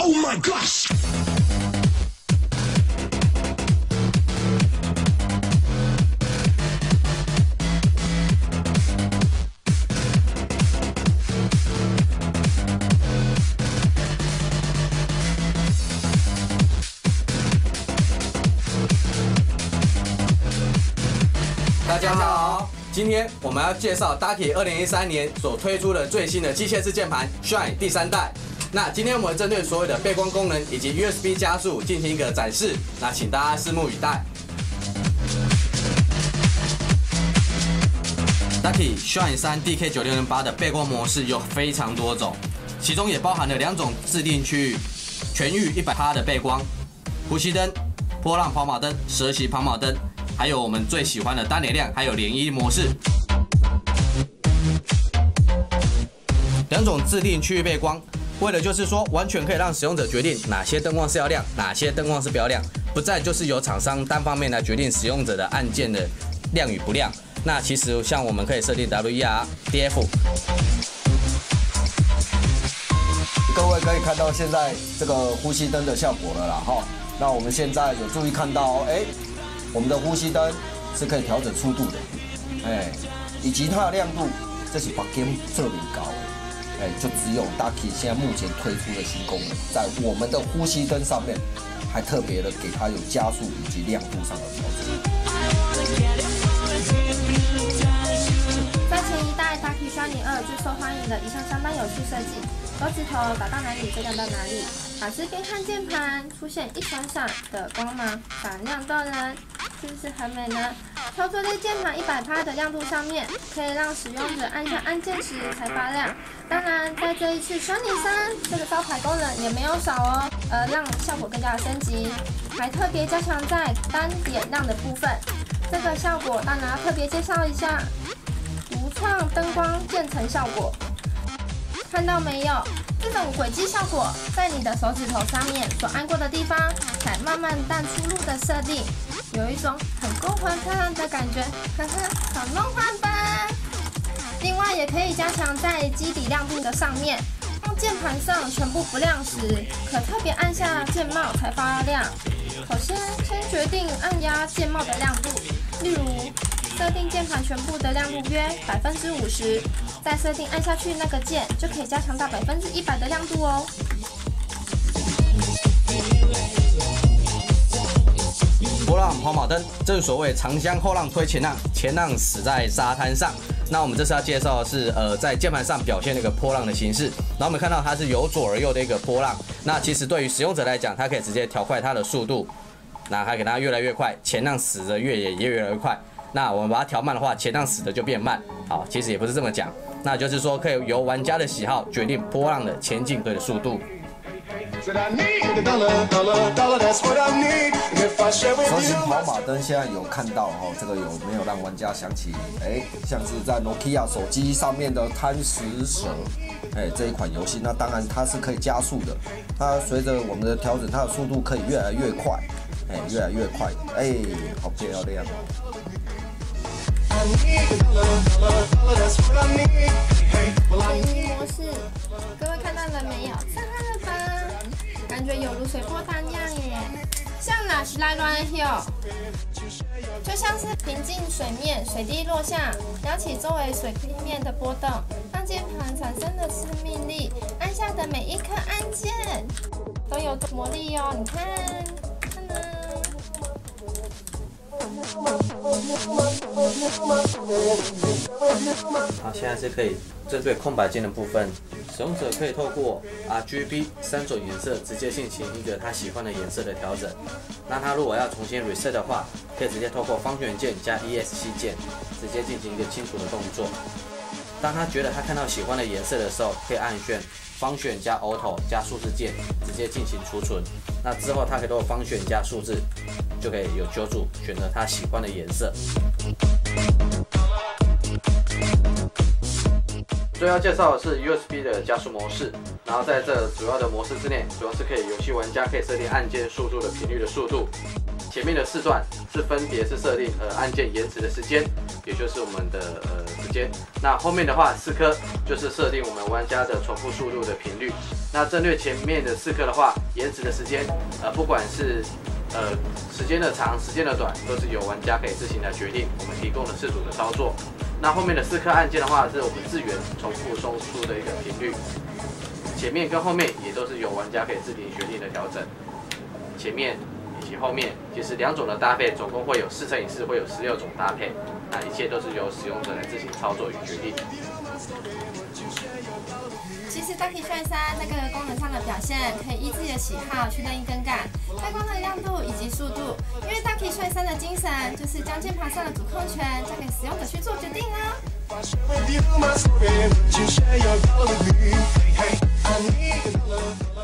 Oh my gosh！ 大家好，今天我们要介绍 Ducky 2013年所推出的最新的机械式键盘 Shine 第3代。那今天我们针对所有的背光功能以及 USB 加速进行一个展示，那请大家拭目以待。Ducky Shine 3 DK9608 的背光模式有非常多种，其中也包含了2种自定区域全域100%的背光、呼吸灯、波浪跑马灯、蛇形跑马灯。还有我们最喜欢的单连亮，还有涟漪模式，2种自定区域背光，为了就是说完全可以让使用者决定哪些灯光是要亮，哪些灯光是不要亮，不再就是由厂商单方面来决定使用者的按键的亮与不亮。那其实像我们可以设定 WER、DF。 各位可以看到现在这个呼吸灯的效果了啦哈。那我们现在有注意看到我们的呼吸灯是可以调整速度的，以及它的亮度，这是把 game 这么高，就只有 Ducky 现在目前推出的新功能，在我们的呼吸灯上面，还特别的给它有加速以及亮度上的调整。 在前一代 Ducky Shine 2最受欢迎的一项相当有趣设计，手指头打到哪里就亮到哪里，把这边看键盘出现一闪闪的光芒，闪亮动人，是不是很美呢？操作在键盘100%的亮度上面，可以让使用者按下按键时才发亮。当然，在这一次 Shine 3这个招牌功能也没有少哦，让效果更加的升级，还特别加强在单点亮的部分。这个效果当然要特别介绍一下独创灯光渐层效果。看到没有？这种轨迹效果在你的手指头上面所按过的地方，才慢慢淡出路的设定，有一种很光滑漂亮的感觉，呵呵，好梦幻吧！另外也可以加强在基底亮度的上面，当键盘上全部不亮时，可特别按下键帽才发亮。首先决定按压键帽的亮度，例如设定键盘全部的亮度约50%，再设定按下去那个键，就可以加强到100%的亮度哦。 波浪跑马灯，正所谓长江后浪推前浪，前浪死在沙滩上。那我们这次要介绍的是，在键盘上表现那个波浪的形式。然后我们看到它是由左而右的一个波浪。那其实对于使用者来讲，它可以直接调快它的速度，那还给它越来越快，前浪死的也越来越快。那我们把它调慢的话，前浪死的就变慢。好，其实也不是这么讲，那就是说可以由玩家的喜好决定波浪的前进的速度。 蛇形跑马灯现在有看到这个有没有让玩家想起像是在 Nokia 手机上面的贪食蛇这一款游戏？那当然它是可以加速的，它随着我们的调整，它的速度可以越来越快，越来越快，好漂亮哦！ 涟漪模式，各位看到了没有？震撼了吧？感觉有如水波荡漾耶，像哪是来乱哟？就像是平静水面，水滴落下，撩起周围水平面的波动，让键盘产生了生命力。按下的每一颗按键都有魔力哦，你看，看呢。 好，现在是可以针对空白键的部分，使用者可以透过 RGB 3种颜色直接进行一个他喜欢的颜色的调整。那他如果要重新 reset 的话，可以直接透过方选键加 ESC 键直接进行一个清除的动作。当他觉得他看到喜欢的颜色的时候，可以按选方选加 Auto 加数字键直接进行储存。那之后他可以透过方选加数字，就可以有9组选择他喜欢的颜色。最要介绍的是 USB 的加速模式，然后在这主要的模式之内，主要是可以游戏玩家可以设定按键速度的频率的速度。前面的4段是分别是设定按键延迟的时间，也就是我们的这时间。那后面的话4颗就是设定我们玩家的重复输入的频率。那针对前面的4颗的话，延迟的时间，不管是时间的长、时间的短，都是由玩家可以自行来决定。我们提供了4组的操作。那后面的4颗按键的话，是我们自源重复输出的一个频率。前面跟后面也都是由玩家可以自行决定的调整。前面以及后面，其实2种的搭配，总共会有4×4，会有16种搭配。那一切都是由使用者来自行操作与决定。 其实 Ducky 帅3在各个功能上的表现，可以依自己的喜好去任意更改外观的亮度以及速度。因为 Ducky 帅3的精神就是将键盘上的主控权交给使用者去做决定啊。